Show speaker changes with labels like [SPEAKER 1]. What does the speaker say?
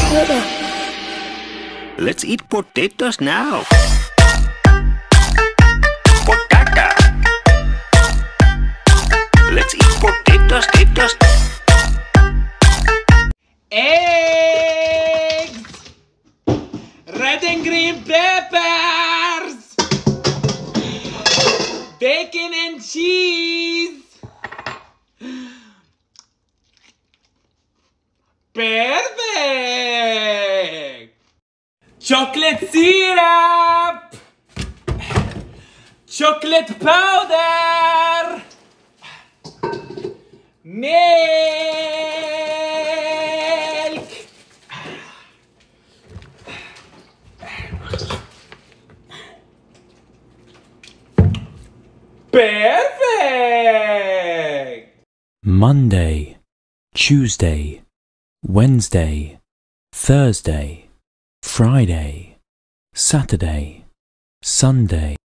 [SPEAKER 1] potato.
[SPEAKER 2] Let's eat potatoes now. Potato. Let's eat potatoes, potatoes.
[SPEAKER 3] Eggs! Red and green peppers! Bacon and cheese! Perfect! Chocolate syrup! Chocolate powder! Milk! Perfect!
[SPEAKER 4] Monday, Tuesday, Wednesday, Thursday, Friday, Saturday, Sunday.